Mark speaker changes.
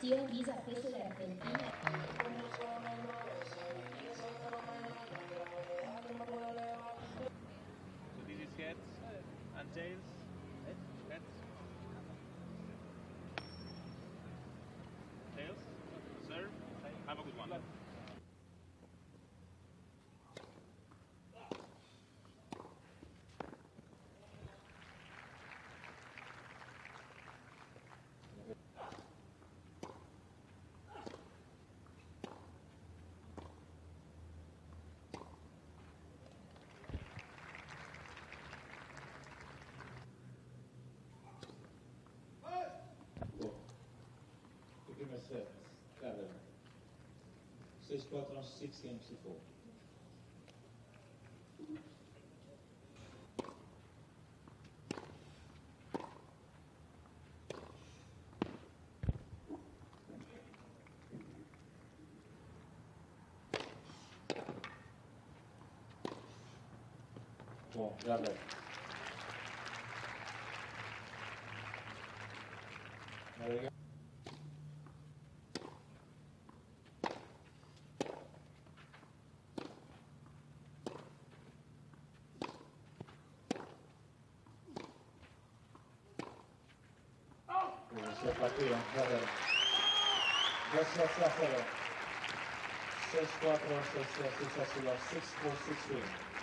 Speaker 1: Acción Visa Acceso de Argentina.
Speaker 2: So this is heads and tails. Heads. Tails. Serve. Have a good one.
Speaker 3: Primer set, Carter. 6-4, 6 games to 4. Bon, Carter. There we go. C'est parti, Carter. 2 sets à 0. 6-4, 6-4, 6-4, 6-4, 6-win.